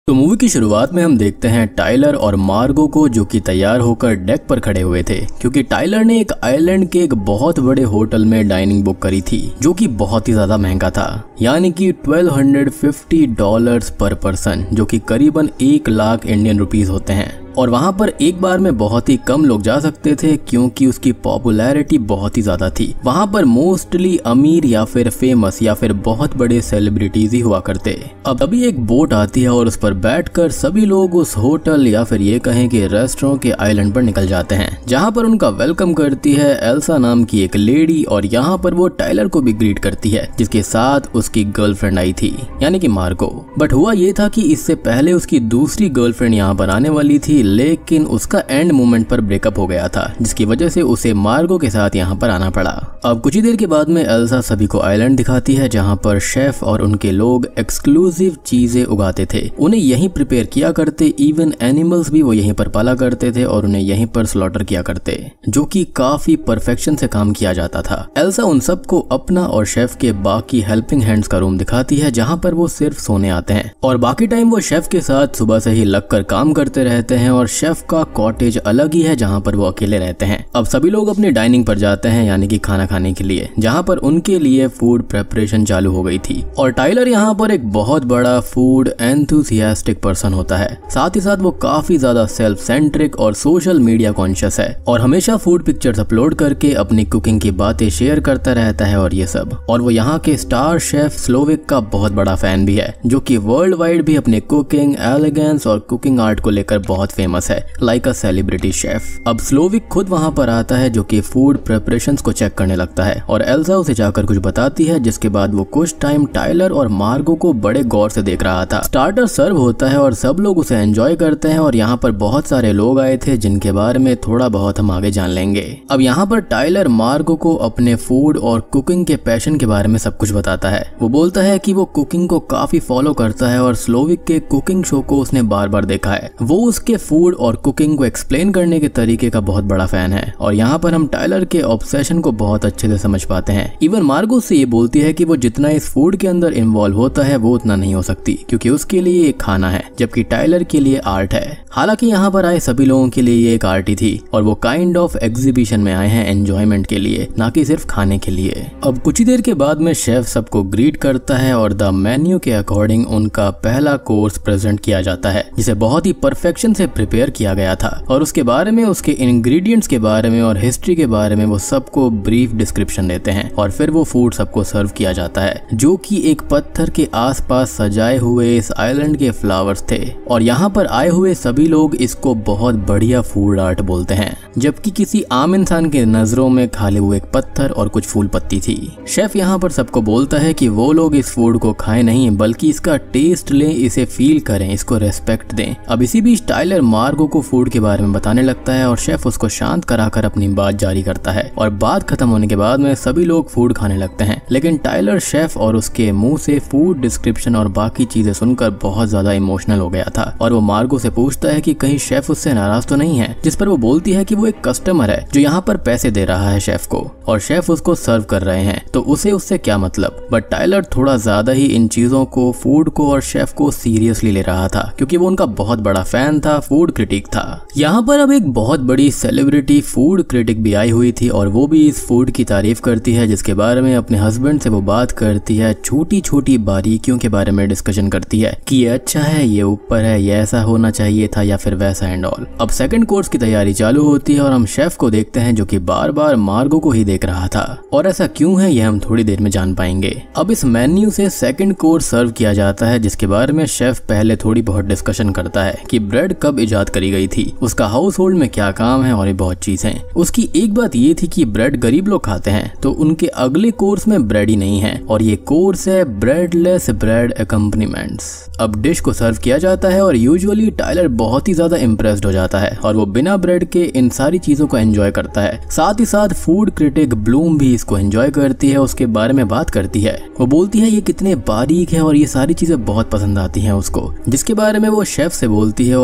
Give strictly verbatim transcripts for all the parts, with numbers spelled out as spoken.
तो मूवी की शुरुआत में हम देखते हैं टाइलर और मार्गो को जो कि तैयार होकर डेक पर खड़े हुए थे, क्योंकि टाइलर ने एक आइलैंड के एक बहुत बड़े होटल में डाइनिंग बुक करी थी जो कि बहुत ही ज्यादा महंगा था, यानी कि बारह सौ पचास डॉलर्स पर पर्सन, जो कि करीबन एक लाख इंडियन रुपीस होते हैं। और वहां पर एक बार में बहुत ही कम लोग जा सकते थे क्योंकि उसकी पॉपुलैरिटी बहुत ही ज्यादा थी। वहां पर मोस्टली अमीर या फिर फेमस या फिर बहुत बड़े सेलिब्रिटीज ही हुआ करते। अब तभी एक बोट आती है और उस पर बैठकर सभी लोग उस होटल या फिर ये कहें कि रेस्टोरेंट के आइलैंड पर निकल जाते हैं, जहां पर उनका वेलकम करती है एल्सा नाम की एक लेडी, और यहाँ पर वो टाइलर को भी ग्रीट करती है जिसके साथ उसकी गर्लफ्रेंड आई थी, यानी कि मार्गो। बट हुआ ये था कि इससे पहले उसकी दूसरी गर्लफ्रेंड यहाँ पर आने वाली थी, लेकिन उसका एंड मोमेंट पर ब्रेकअप हो गया था, जिसकी वजह से उसे मार्गो के साथ यहाँ पर आना पड़ा। अब कुछ ही देर के बाद में एल्सा सभी को आइलैंड दिखाती है जहाँ पर शेफ और उनके लोग एक्सक्लूसिव चीजें उगाते थे, उन्हें यहीं प्रिपेयर किया करते, इवन एनिमल्स भी वो यहीं पर पाला करते थे और उन्हें यहीं पर स्लॉटर किया करते, जो कि काफी परफेक्शन से काम किया जाता था। एल्सा उन सबको अपना और शेफ के बाकी हेल्पिंग हैंड्स का रूम दिखाती है जहाँ पर वो सिर्फ सोने आते हैं, और बाकी टाइम वो शेफ के साथ सुबह से ही लगकर काम करते रहते हैं। और शेफ का कॉटेज अलग ही है जहाँ पर वो अकेले रहते हैं। अब सभी लोग अपनी डाइनिंग पर जाते हैं, यानी कि खाना खाने के लिए, जहाँ पर उनके लिए फूड प्रेपरेशन चालू हो गई थी। और टाइलर यहाँ पर एक बहुत बड़ा फूड एंथुसियास्टिक पर्सन होता है, साथ ही साथ वो काफी ज्यादा सेल्फ सेंट्रिक और सोशल मीडिया कॉन्शियस है और हमेशा फूड पिक्चर्स अपलोड करके अपनी कुकिंग की बातें शेयर करता रहता है और ये सब। और वो यहाँ के स्टार शेफ स्लोविक का बहुत बड़ा फैन भी है, जो कि वर्ल्ड वाइड भी अपने कुकिंग एलिगेंस और कुकिंग आर्ट को लेकर बहुत फेमस है, लाइक अ सेलिब्रिटी शेफ। अब स्लोविक खुद वहां पर आता है जो कि फूड प्रिपरेशंस को चेक करने लगता है, और एल्सा उसे जाकर कुछ बताती है, जिसके बाद वो कुछ टाइम टाइलर और मार्गो को बड़े गौर से देख रहा था। स्टार्टर सर्व होता है और सब लोग उसे एंजॉय करते हैं, और यहाँ पर बहुत सारे लोग आए थे जिनके बारे में थोड़ा बहुत हम आगे जान लेंगे। अब यहाँ पर टाइलर मार्गो को अपने फूड और कुकिंग के पैशन के बारे में सब कुछ बताता है। वो बोलता है कि वो कुकिंग को काफी फॉलो करता है और स्लोविक के कुकिंग शो को उसने बार बार देखा है। वो उसके फूड और कुकिंग को एक्सप्लेन करने के तरीके का बहुत बड़ा फैन है, और यहाँ पर हम टाइलर के ऑब्सेशन को बहुत अच्छे से समझ पाते हैं। इवन मार्गो से ये बोलती है कि वो जितना इस फूड के अंदर इन्वॉल्व होता है वो उतना नहीं हो सकती, क्योंकि उसके लिए ये खाना है जबकि टाइलर के लिए आर्ट है। हालांकि यहाँ पर आए सभी लोगों के लिए ये एक आर्ट ही थी, और वो काइंड ऑफ एग्जीबिशन में आए हैं एंजॉयमेंट के लिए, ना कि सिर्फ खाने के लिए। अब कुछ ही देर के बाद में शेफ सबको ग्रीट करता है और द मेन्यू के अकॉर्डिंग उनका पहला कोर्स प्रेजेंट किया जाता है, जिसे बहुत ही परफेक्शन से प्रिपेयर किया गया था, और उसके बारे में, उसके इंग्रेडिएंट्स के बारे में और हिस्ट्री के बारे में वो सबको ब्रीफ डिस्क्रिप्शन देते हैं, और फिर वो फूड सबको सर्व किया जाता है, जो कि एक पत्थर के आसपास सजाए हुए इस आइलैंड के फ्लावर्स थे। और यहाँ पर आए हुए सभी लोग इसको बहुत बढ़िया फूड आर्ट बोलते हैं, जबकि किसी आम इंसान के नजरों में खाली हुए एक पत्थर और कुछ फूल पत्ती थी। शेफ यहाँ पर सबको बोलता है कि वो लोग इस फूड को खाएं नहीं, बल्कि इसका टेस्ट लें, इसे फील करें, इसको रेस्पेक्ट दें। अब इसी बीच टाइलर मार्गो को फूड के बारे में बताने लगता है और शेफ उसको शांत कराकर अपनी बात जारी करता है, और बात खत्म होने के बाद में सभी लोग फूड खाने लगते हैं। लेकिन टाइलर शेफ और उसके मुंह से फूड डिस्क्रिप्शन और बाकी चीजें सुनकर बहुत ज्यादा इमोशनल हो गया था, और वो मार्गो से पूछता है कि कहीं शेफ उससे नाराज तो नहीं है, जिस पर वो बोलती है कि वो एक कस्टमर है जो यहाँ पर पैसे दे रहा है शेफ को, और शेफ उसको सर्व कर रहे हैं, तो उसे उससे क्या मतलब। बट टाइलर थोड़ा ज्यादा ही इन चीजों को, फूड को और शेफ को सीरियसली ले रहा था, क्योंकि वो उनका बहुत बड़ा फैन था, फूड क्रिटिक था। यहाँ पर अब एक बहुत बड़ी सेलिब्रिटी फूड क्रिटिक भी आई हुई थी, और वो भी इस फूड की तारीफ करती है, जिसके बारे में अपने हस्बैंड से वो बात करती है, छोटी छोटी बारीकियों के बारे में डिस्कशन करती है कि ये अच्छा है, ये ऊपर है, ये ऐसा होना चाहिए था या फिर वैसा एंड ऑल। अब सेकंड कोर्स की तैयारी चालू होती है और हम शेफ को देखते हैं जो कि बार बार मार्गो को ही देख रहा था, और ऐसा क्यों है ये हम थोड़ी देर में जान पाएंगे। अब इस मेन्यू से सेकंड कोर्स सर्व किया जाता है, जिसके बारे में शेफ पहले थोड़ी बहुत डिस्कशन करता है कि ब्रेड कब इजाद करी गई थी, उसका हाउस होल्ड में क्या काम है और ये बहुत चीजें। उसकी एक बात ये थी कि ब्रेड गरीब लोग खाते हैं, तो उनके अगले कोर्स में ब्रेड ही नहीं है, और ये कोर्स है ब्रेडलेस ब्रेड अकम्पनीमेंट्स। अब डिश को सर्व किया जाता है और यूजुअली टाइलर बहुत ही ज्यादा इम्प्रेस्ड हो जाता है, और वो बिना ब्रेड के इन सारी चीजों को एंजॉय करता है। साथ ही साथ फूड क्रिटिक ब्लूम भी इसको एंजॉय करती है, उसके बारे में बात करती है। वो बोलती है ये कितने बारीक है और ये सारी चीजें बहुत पसंद आती हैं उसको, जिसके बारे में वो शेफ से बोलती है, और शेफ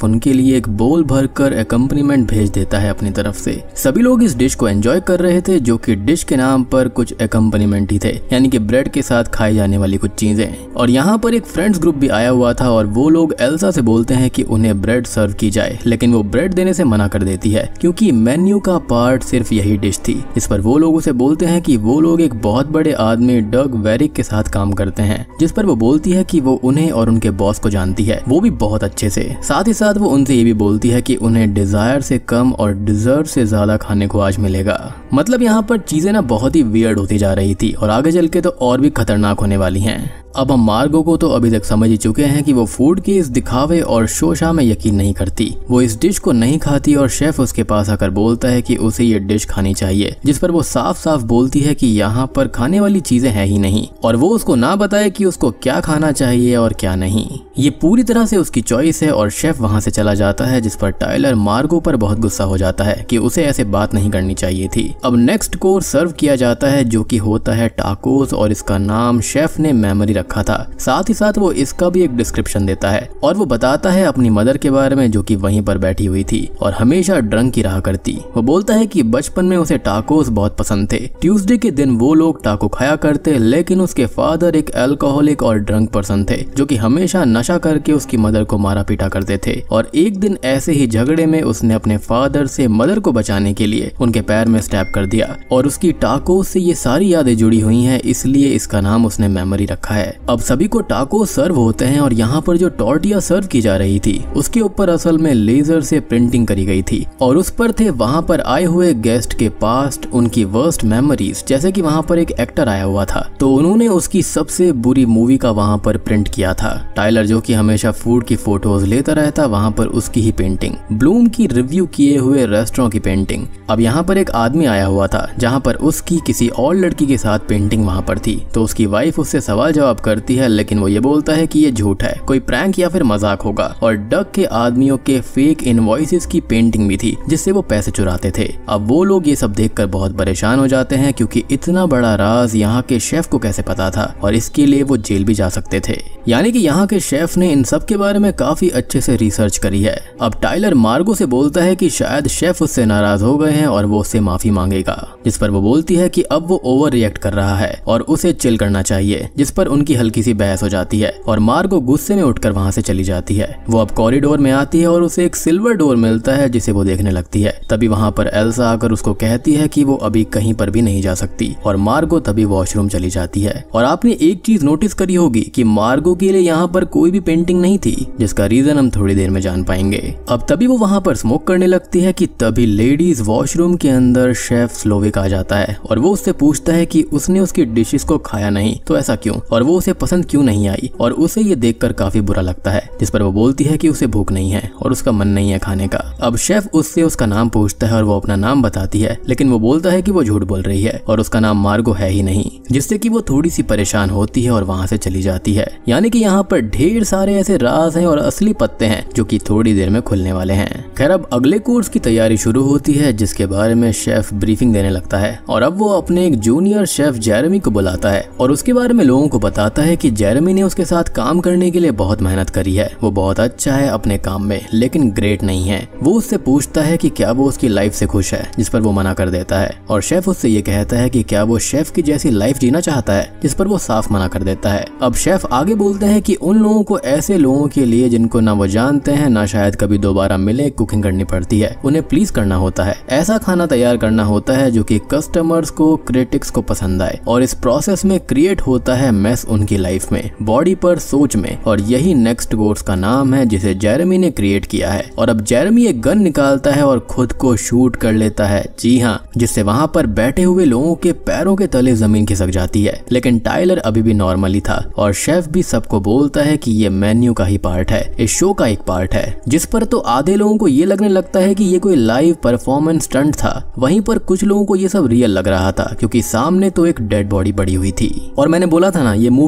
उनके लिए एक बोल भरकर एकम्पनीमेंट भेज देता है अपनी तरफ से। सभी लोग इस डिश को एंजॉय कर रहे थे, जो कि डिश के नाम पर कुछ एकम्पनीमेंट ही थे, यानी कि ब्रेड के साथ खाई जाने वाली कुछ चीजें। और यहाँ पर एक फ्रेंड्स ग्रुप भी आया हुआ था और वो लोग एल्सा से बोलते हैं कि उन्हें ब्रेड सर्व की जाए, लेकिन वो ब्रेड देने से मना कर देती है क्योंकि मेन्यू का पार्ट सिर्फ यही डिश थी। इस पर वो लोग उसे बोलते हैं कि वो लोग एक बहुत बड़े आदमी डग वेरिक के साथ काम करते हैं, जिस पर वो बोलती है कि वो उन्हें और उनके बॉस को जानती है, वो भी बहुत अच्छे से। साथ ही साथ वो उनसे ये भी बोलती है कि उन्हें डिजायर से कम और डिजर्व से ज्यादा खाने को आज मिलेगा। मतलब यहाँ पर चीजें ना बहुत ही वियर्ड होती जा रही थी और आगे चल के तो और भी खतरनाक होने वाली हैं। अब हम मार्गो को तो अभी तक समझ ही चुके हैं कि वो फूड के इस दिखावे और शोशा में यकीन नहीं करती। वो इस डिश को नहीं खाती और शेफ उसके पास आकर बोलता है कि उसे ये डिश खानी चाहिए, जिस पर वो साफ साफ बोलती है कि यहाँ पर खाने वाली चीजें हैं ही नहीं और वो उसको ना बताए कि उसको क्या खाना चाहिए और क्या नहीं। ये पूरी तरह से उसकी चॉइस है और शेफ वहाँ से चला जाता है, जिस पर टाइलर मार्गो पर बहुत गुस्सा हो जाता है कि उसे ऐसे बात नहीं करनी चाहिए थी। अब नेक्स्ट कोर्स सर्व किया जाता है, जो कि होता है टाकोस, और इसका नाम शेफ ने मेमोरी रखा था। साथ ही साथ वो इसका भी एक डिस्क्रिप्शन देता है और वो बताता है अपनी मदर के बारे में, जो कि वहीं पर बैठी हुई थी और हमेशा ड्रंक ही रहा करती। वो बोलता है कि बचपन में उसे टाकोस बहुत पसंद थे। ट्यूसडे के दिन वो लोग टाको खाया करते, लेकिन उसके फादर एक अल्कोहलिक और ड्रंक पर्सन थे, जो कि हमेशा नशा करके उसकी मदर को मारा पीटा करते थे। और एक दिन ऐसे ही झगड़े में उसने अपने फादर से मदर को बचाने के लिए उनके पैर में स्टैब कर दिया और उसकी टाकोस से ये सारी यादें जुड़ी हुई हैं, इसलिए इसका नाम उसने मेमोरी रखा है। अब सभी को टाको सर्व होते हैं और यहाँ पर जो टॉर्टिया सर्व की जा रही थी उसके ऊपर असल में लेजर से प्रिंटिंग करी गई थी और उस पर थे वहाँ पर आए हुए गेस्ट के पास्ट, उनकी वर्स्ट मेमोरीज। जैसे कि वहाँ पर एक एक्टर आया हुआ था तो उन्होंने उसकी सबसे बुरी मूवी का वहाँ पर प्रिंट किया था। टाइलर जो कि हमेशा फूड की फोटोज लेता रहता, वहाँ पर उसकी ही पेंटिंग, ब्लूम की रिव्यू किए हुए रेस्टोरेंट की पेंटिंग। अब यहाँ पर एक आदमी आया हुआ था जहाँ पर उसकी किसी और लड़की के साथ पेंटिंग वहाँ पर थी, तो उसकी वाइफ उससे सवाल जवाब करती है, लेकिन वो ये बोलता है कि ये झूठ है, कोई प्रैंक या फिर मजाक होगा। और डक के आदमियों के फेक इनवॉइसेस की पेंटिंग भी थी जिससे वो पैसे चुराते थे। अब वो लोग ये सब देखकर बहुत परेशान हो जाते हैं क्योंकि इतना बड़ा राज यहाँ के शेफ को कैसे पता था और इसके लिए वो जेल भी जा सकते थे। यानी कि यहाँ के शेफ ने इन सब के बारे में काफी अच्छे से रिसर्च करी है। अब टाइलर मार्गो से बोलता है कि शायद शेफ उससे नाराज हो गए हैं और वो उससे माफी मांगेगा, जिस पर वो बोलती है कि अब वो ओवर रिएक्ट कर रहा है और उसे चिल करना चाहिए, जिस पर उनकी हल्की सी बहस हो जाती है और मार्गो गुस्से में उठकर वहां से चली जाती है। वो अब कॉरिडोर में आती है और उसे एक सिल्वर डोर मिलता है जिसे वो देखने लगती है। तभी वहां पर एल्सा आकर उसको कहती है कि वो अभी कहीं पर भी नहीं जा सकती और मार्गो तभी वॉशरूम चली जाती है। और आपने एक चीज नोटिस करी होगी कि मार्गो के लिए यहाँ पर कोई भी पेंटिंग नहीं थी, जिसका रीजन हम थोड़ी देर में जान पाएंगे। अब तभी वो वहां पर स्मोक करने लगती है कि तभी लेडीज वॉशरूम के अंदर शेफ स्लोविक आ जाता है और वो उससे पूछता है कि उसने उसकी डिशेस को खाया नहीं तो ऐसा क्यों, और वो उसे पसंद क्यों नहीं आई, और उसे ये देखकर काफी बुरा लगता है, जिस पर वो बोलती है कि उसे भूख नहीं है और उसका मन नहीं है खाने का। अब शेफ उससे उसका नाम पूछता है और वो अपना नाम बताती है, लेकिन वो बोलता है कि वो झूठ बोल रही है और उसका नाम मार्गो है ही नहीं, जिससे कि वो थोड़ी सी परेशान होती है और वहां से चली जाती है। यानी कि यहाँ पर ढेर सारे ऐसे राज हैं और असली पत्ते हैं जो कि थोड़ी देर में खुलने वाले हैं। खैर अब अगले कोर्स की तैयारी शुरू होती है, जिसके बारे में शेफ ब्रीफिंग देने लगता है और अब वो अपने एक जूनियर शेफ जेरेमी को बुलाता है और उसके बारे में लोगों को बताता है कि जेरेमी ने उसके साथ काम करने के लिए बहुत मेहनत करी है, वो बहुत अच्छा है अपने काम में लेकिन ग्रेट नहीं है। वो उससे पूछता है कि क्या वो उसकी लाइफ से खुश है, जिस पर वो मना कर देता है और शेफ उससे ये कहता है कि क्या वो शेफ की जैसी लाइफ जीना चाहता है, जिस पर वो साफ मना कर देता है। अब शेफ आगे बोलते हैं कि उन लोगों को, ऐसे लोगों के लिए जिनको ना वो जानते हैं ना शायद कभी दोबारा मिले, कुकिंग करनी पड़ती है, उन्हें प्लीज करना होता है, ऐसा खाना तैयार करना होता है जो कि कस्टमर्स को, क्रिटिक्स को पसंद आए, और इस प्रोसेस में क्रिएट होता है मेस उनकी लाइफ में, बॉडी पर, सोच में, और यही नेक्स्ट कोर्स का नाम है जिसे जेरेमी ने क्रिएट किया है। और अब जेरेमी एक गन निकालता है और खुद को शूट कर लेता है, जी हाँ, जिससे वहां पर बैठे हुए लोगों के पैरों के तले जमीन खिसक जाती है। लेकिन टाइलर अभी भी नॉर्मली था और शेफ भी सबको बोलता है कि ये मेन्यू का ही पार्ट है, इस शो का एक पार्ट है, जिस पर तो आधे लोगों को ये लगने लगता है कि ये कोई लाइव परफॉर्मेंस स्टंट था, वहीं पर कुछ लोगों को ये सब रियल लग रहा था क्योंकि सामने तो एक डेड बॉडी पड़ी हुई थी। और मैंने बोला था ना, ये मूवी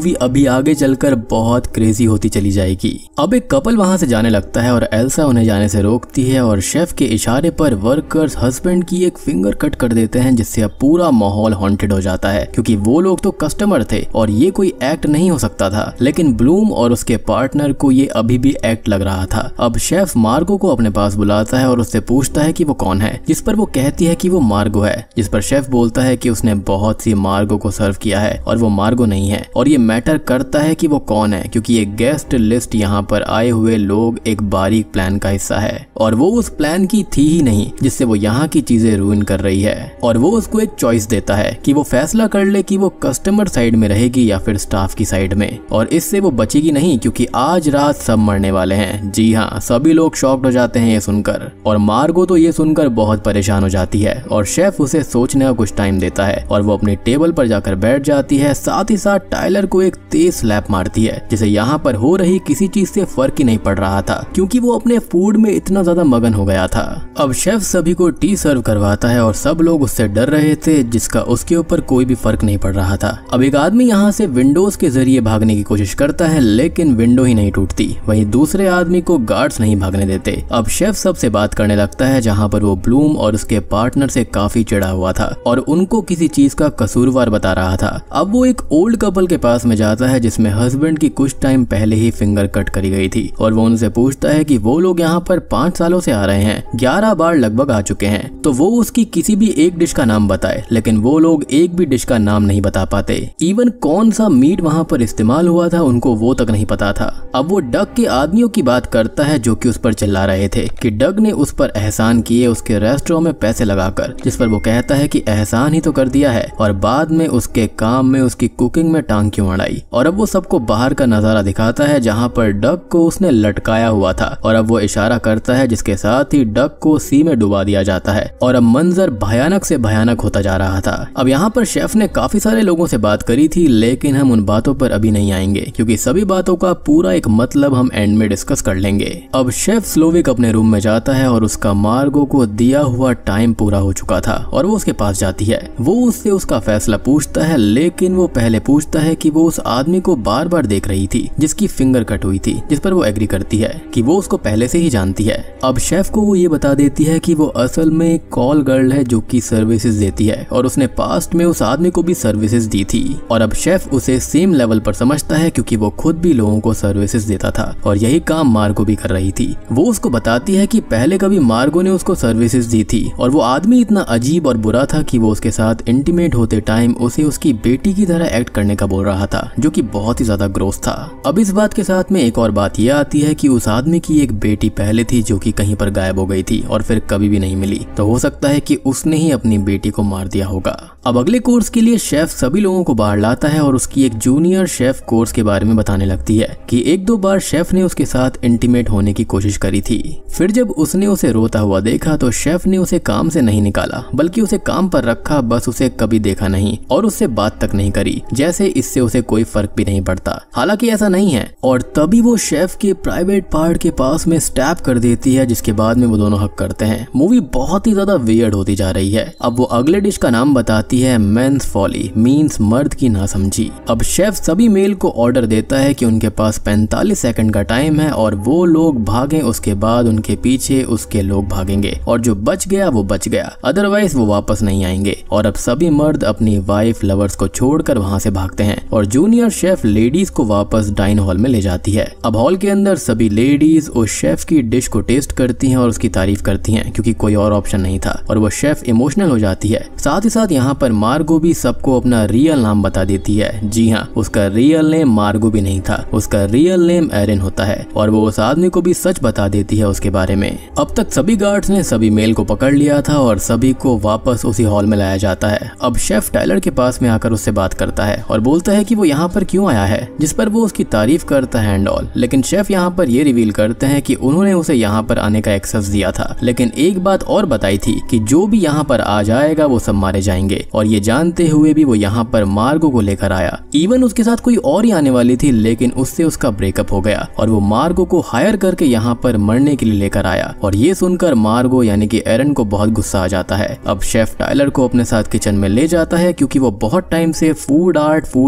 मूवी अभी आगे चलकर बहुत क्रेजी होती चली जाएगी। अब एक कपल वहां से जाने लगता है और एल्सा उन्हें जाने से रोकती है और शेफ के इशारे पर वर्कर्स हस्बैंड की एक फिंगर कट कर देते हैं, जिससे अब पूरा माहौल हॉन्टेड हो जाता है क्योंकि वो लोग तो कस्टमर थे और ये कोई एक्ट नहीं हो सकता था। लेकिन ब्लूम और उसके पार्टनर को ये अभी भी एक्ट लग रहा था। अब शेफ मार्गो को अपने पास बुलाता है और उससे पूछता है कि वो कौन है, जिस पर वो कहती है कि वो मार्गो है, जिस पर शेफ बोलता है कि उसने बहुत सी मार्गो को सर्व किया है और वो मार्गो नहीं है। और ये मैटर करता है कि वो कौन है क्योंकि ये गेस्ट लिस्ट यहाँ पर आए हुए लोग एक बारीक प्लान का हिस्सा है और वो उस प्लान की थी ही नहीं जिससे वो यहाँ की चीजें रूइन कर रही है। और वो उसको एक चॉइस देता है कि वो फैसला कर ले कि वो कस्टमर साइड में रहेगी या फिर स्टाफ की साइड में, और इससे वो बचेगी नहीं क्योंकि आज रात सब मरने वाले हैं। जी हाँ, सभी लोग शॉक्ड हो जाते हैं ये सुनकर और मार्गो तो ये सुनकर बहुत परेशान हो जाती है और शेफ उसे सोचने का कुछ टाइम देता है और वो अपनी टेबल पर जाकर बैठ जाती है। साथ ही साथ टाइलर को एक तेज स्लैप मारती है जिसे यहाँ पर हो रही किसी चीज से फर्क ही नहीं पड़ रहा था क्योंकि वो अपने फूड में इतना ज्यादा मगन हो गया था। अब शेफ सभी को टी सर्व करवाता है और सब लोग उससे डर रहे थे जिसका उसके ऊपर कोई भी फर्क नहीं पड़ रहा था। अब एक आदमी यहाँ से विंडोज के जरिए भागने की कोशिश करता है लेकिन विंडो ही नहीं टूटती, वहीं दूसरे आदमी को गार्ड्स नहीं भागने देते। अब शेफ सबसे बात करने लगता है जहाँ पर वो ब्लूम और उसके पार्टनर से काफी चिढ़ा हुआ था और उनको किसी चीज का कसूरवार बता रहा था। अब वो एक ओल्ड कपल के पास में जाता है जिसमें हस्बैंड की कुछ टाइम पहले ही फिंगर कट करी गई थी और वो उनसे पूछता है कि वो लोग यहाँ पर पांच सालों से आ रहे हैं, ग्यारह बार लगभग आ चुके हैं, तो वो उसकी किसी भी एक डिश का नाम बताए। लेकिन वो लोग एक भी डिश का नाम नहीं बता पाते। इवन कौन सा मीट वहाँ पर इस्तेमाल हुआ था उनको वो तक नहीं पता था। अब वो डग के आदमियों की बात करता है जो कि उस पर चिल्ला रहे थे कि डग ने उस पर एहसान किए उसके रेस्टोरेंट में पैसे लगाकर, जिस पर वो कहता है कि एहसान ही तो कर दिया है और बाद में उसके काम में उसकी कुकिंग में टांग क्यों अड़ाई। और अब वो सबको बाहर का नजारा दिखाता है जहाँ पर डग को उसने लटकाया हुआ था और अब वो इशारा करता है जिसके साथ ही डग को सी में डुबा दिया जाता है और अब मंजर भयानक से भयानक होता जा रहा था। अब यहाँ पर शेफ ने काफी सारे लोगों से बात करी थी लेकिन हम उन बातों पर अभी नहीं आएंगे क्योंकि सभी बातों का पूरा एक मतलब हम एंड में डिस्कस कर लेंगे। अब शेफ स्लोविक अपने रूम में जाता है और उसका मार्गो को दिया हुआ टाइम पूरा हो चुका था और वो उसके पास जाती है। वो उससे उसका फैसला पूछता है लेकिन वो पहले पूछता है कि वो उस आदमी को बार बार देख रही थी जिसकी फिंगर कट हुई थी, जिस पर वो एग्री करती है कि वो उसको पहले से ही जानती है। अब शेफ को वो ये बता देती है कि वो असल में एक कॉल गर्ल है जो कि सर्विसेज देती है और उसने पास्ट में उस आदमी को भी सर्विसेज दी थी और अब शेफ उसे सेम लेवल पर समझता है क्योंकि वो खुद भी लोगों को सर्विसेज देता था और यही काम मार्गो भी कर रही थी। वो उसको बताती है कि पहले कभी मार्गो ने उसको सर्विसेज दी थी और वो आदमी इतना अजीब और बुरा था कि वो उसके साथ इंटीमेट होते टाइम उसे उसकी बेटी की तरह एक्ट करने का बोल रहा था जो कि बहुत ही ज्यादा ग्रोस था। अब इस बात के साथ में एक और बात यह आती है कि उस आदमी की एक बेटी पहले थी जो कि कहीं पर गायब हो गई थी और फिर कभी भी नहीं मिली, तो हो सकता है कि उसने ही अपनी बेटी को मार दिया होगा। अब अगले कोर्स के लिए शेफ सभी लोगों को बाहर लाता है और उसकी एक जूनियर शेफ कोर्स के बारे में बताने लगती है कि एक दो बार शेफ ने उसके साथ इंटीमेट होने की कोशिश करी थी। फिर जब उसने उसे रोता हुआ देखा तो शेफ ने उसे काम से नहीं निकाला बल्कि उसे काम पर रखा, बस उसे कभी देखा नहीं और उससे बात तक नहीं करी, जैसे इससे उसे कोई फर्क भी नहीं पड़ता। हालांकि ऐसा नहीं है और तभी वो शेफ के प्राइवेट पार्ट के पास में स्टैप कर देती है जिसके बाद में वो दोनों हक करते हैं। मूवी बहुत ही ज्यादा वियर्ड होती जा रही है। अब वो अगले डिश का नाम बताती है मेंस फॉली, मींस मर्द की नासमझी। अब शेफ सभी मेल को ऑर्डर देता है कि उनके पास पैंतालीस सेकंड का टाइम है और वो लोग भागें, उसके बाद उनके पीछे उसके लोग भागेंगे और जो बच गया वो बच गया, अदरवाइज वो वापस नहीं आएंगे। और अब सभी मर्द अपनी वाइफ लवर्स को छोड़कर वहां से भागते हैं और जूनियर शेफ लेडीज को वापस डाइन हॉल में ले जाती है। अब हॉल के अंदर सभी लेडीज उस शेफ की डिश को टेस्ट करती हैं और उसकी तारीफ करती हैं क्योंकि कोई और ऑप्शन नहीं था और वो शेफ इमोशनल हो जाती है। साथ ही साथ यहाँ पर मार्गो भी सबको अपना रियल नाम बता देती है। जी हाँ, उसका रियल नेम मार्गो भी नहीं था, उसका रियल नेम एरिन होता है और वो उस आदमी को भी सच बता देती है उसके बारे में। अब तक सभी गार्ड्स ने सभी मेल को पकड़ लिया था और सभी को वापस उसी हॉल में लाया जाता है। अब शेफ टाइलर के पास में आकर उससे बात करता है और बोलता है कि वो यहाँ पर क्यों आया है, जिस पर वो उसकी तारीफ करता है एंड ऑल। लेकिन शेफ यहाँ पर ये रिवील करते हैं कि उन्होंने उसे यहाँ पर आने का एक्सेस दिया था, लेकिन एक बात और बताई थी कि जो भी यहाँ पर आ जाएगा वो सब मारे जाएंगे और ये जानते हुए भी वो यहाँ पर मार्गो को लेकर आया। इवन उसके साथ कोई और ही आने वाली थी लेकिन उससे उसका ब्रेकअप हो गया और वो मार्गो को हायर करके यहाँ पर मरने के लिए लेकर आया और ये सुनकर मार्गो यानी कि एरन को बहुत गुस्सा आ जाता है। अब शेफ टाइलर को अपने साथ किचन में ले जाता है क्योंकि वो बहुत टाइम से फूड आर्ट फूड आर्ट कर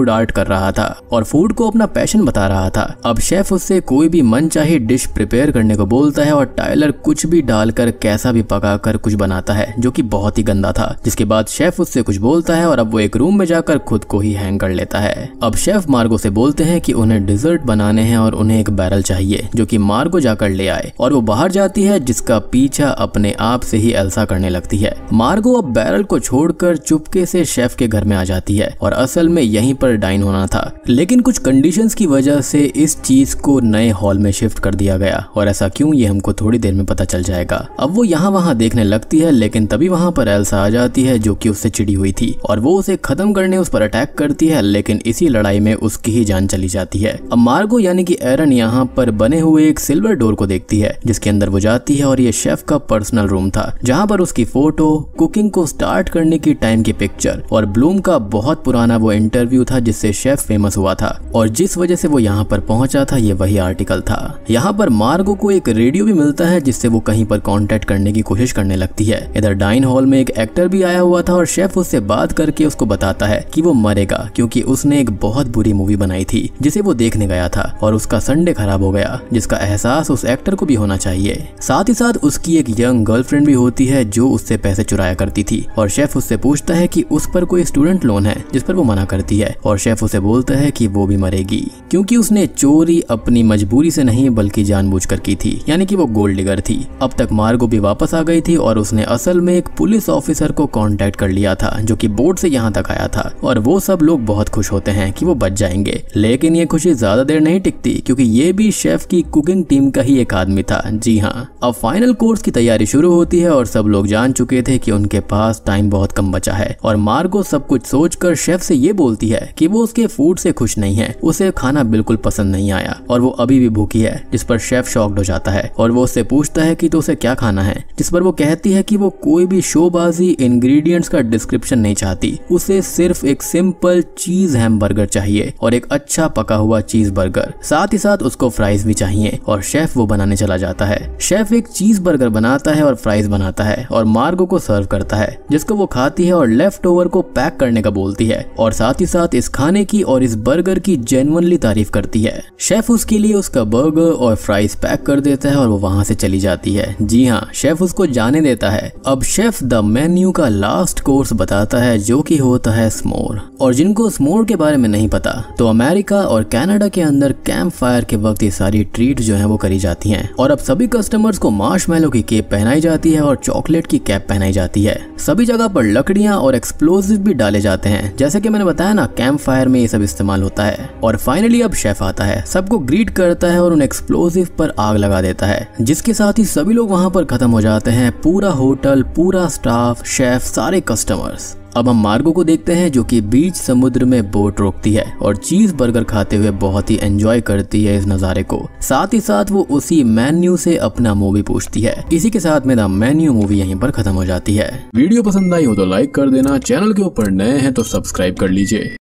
कर रहा था और फूड को अपना पैशन बता रहा था। अब शेफ उससे कोई भी मनचाही डिश प्रिपेयर करने को बोलता है और टाइलर कुछ भी डालकर कैसा भी पकाकर कुछ बनाता है जो कि बहुत ही गंदा था। जिसके बाद शेफ उससे कुछ बोलता है और अब वो एक रूम में जाकर खुद को ही हैंग कर लेता है। अब शेफ मार्गो से बोलते हैं कि उन्हें डिजर्ट बनाने हैं और उन्हें एक बैरल चाहिए जो कि मार्गो जाकर ले आए और वो बाहर जाती है जिसका पीछा अपने आप से ही एल्सा करने लगती है। मार्गो अब बैरल को छोड़कर चुपके से शेफ के घर में आ जाती है और असल में यहीं पर डाइन होना था, लेकिन कुछ कंडीशंस की वजह से इस चीज को नए हॉल में शिफ्ट कर दिया गया और ऐसा क्यों ये हमको थोड़ी देर में पता चल जाएगा। अब वो यहाँ वहाँ देखने लगती है लेकिन तभी वहाँ पर एल्सा आ जाती है जो कि उससे चिड़ी हुई थी और वो उसे खत्म करने उस पर अटैक करती है, लेकिन इसी लड़ाई में उसकी ही जान चली जाती है। अब मार्गो यानी कि एरन यहाँ पर बने हुए एक सिल्वर डोर को देखती है जिसके अंदर वो जाती है और ये शेफ का पर्सनल रूम था जहाँ पर उसकी फोटो, कुकिंग को स्टार्ट करने की टाइम की पिक्चर और ब्लूम का बहुत पुराना वो इंटरव्यू था जिससे शेफ फेमस हुआ था और जिस वजह से वो यहाँ पर पहुंचा था ये वही आर्टिकल था। यहाँ पर मार्गो को एक रेडियो भी मिलता है जिससे वो कहीं पर कांटेक्ट करने की कोशिश करने लगती है। इधर डाइन हॉल में एक एक्टर भी आया हुआ था और शेफ उससे बात करके उसको बताता है कि वो मरेगा क्योंकि उसने एक बहुत बुरी मूवी बनाई थी जिसे वो देखने गया था और उसका संडे खराब हो गया, जिसका एहसास उस एक्टर को भी होना चाहिए। साथ ही साथ उसकी एक यंग गर्लफ्रेंड भी होती है जो उससे पैसे चुराया करती थी और शेफ उससे पूछता है कि उस पर कोई स्टूडेंट लोन है जिस पर वो मना करती है और शेफ उसे बोलता है कि वो भी मरेगी क्योंकि उसने चोरी अपनी मजबूरी से नहीं बल्कि जानबूझकर की थी, यानी कि वो गोल्ड डिगर थी। अब तक मार्गो भी वापस आ गई थी और उसने असल में एक पुलिस ऑफिसर को कांटेक्ट कर लिया था जो कि बोट से यहाँ तक आया था और वो सब लोग बहुत खुश होते हैं कि वो बच जाएंगे, लेकिन ये खुशी ज्यादा देर नहीं टिकती क्योंकि ये भी शेफ की कुकिंग टीम का ही एक आदमी था। जी हाँ, अब फाइनल कोर्स की तैयारी शुरू होती है और सब लोग जान चुके थे कि उनके पास टाइम बहुत कम बचा है और मार्गो सब कुछ सोचकर शेफ से ये बोलती है कि वो उसके फूड से खुश नहीं है, उसे खाना बिल्कुल पसंद नहीं आया और वो अभी भी भूखी है, जिस पर शेफ शॉक्ड हो जाता है और वो उससे पूछता है कि तो उसे क्या खाना है, जिस पर वो कहती है कि वो कोई भी शोबाजी इंग्रेडिएंट्स का डिस्क्रिप्शन नहीं चाहती, उसे सिर्फ एक सिंपल चीज हैमबर्गर चाहिए और एक अच्छा पका हुआ चीज बर्गर, साथ ही साथ उसको फ्राइज भी चाहिए और शेफ वो बनाने चला जाता है। शेफ एक चीज बर्गर बनाता है और फ्राइज बनाता है और मार्गो को सर्व करता है जिसको वो खाती है और लेफ्ट ओवर को पैक करने का बोलती है और साथ ही साथ इस खाने की और इस बर्गर की जेन्युइनली तारीफ करती है। शेफ उसके लिए उसका बर्गर और फ्राइज पैक कर देता है और वो वहां से चली जाती है। जी हाँ, शेफ उसको जाने देता है। अब शेफ द मेन्यू का लास्ट कोर्स बताता है जो कि होता है स्मोर, और जिनको स्मोर के बारे में नहीं पता तो अमेरिका और कनाडा के अंदर कैंप फायर के वक्त ये सारी ट्रीट जो है वो करी जाती हैं और अब सभी कस्टमर्स को मार्शमैलो की केप पहनाई जाती है और चॉकलेट की कैप पहनाई जाती है। सभी जगह पर लकड़ियां और एक्सप्लोजिव भी डाले जाते हैं, जैसे कि मैंने बताया ना कैंप फायर में ये सब इस्तेमाल होता है। और फाइनली अब शेफ आता है, सबको ग्रीट करता है और उन एक्सप्लोजिव पर आग लगा देता है, जिसके साथ ही सभी लोग वहां पर खत्म हो जाते हैं, पूरा होटल, पूरा स्टाफ, शेफ, सारे कस्टमर्स। अब हम मार्गो को देखते हैं जो कि बीच समुद्र में बोट रोकती है और चीज बर्गर खाते हुए बहुत ही एंजॉय करती है इस नज़ारे को। साथ ही साथ वो उसी मेन्यू से अपना मूवी पूछती है। इसी के साथ में द मेन्यू मूवी यहीं पर खत्म हो जाती है। वीडियो पसंद आई हो तो लाइक कर देना, चैनल के ऊपर नए हैं तो सब्सक्राइब कर लीजिए।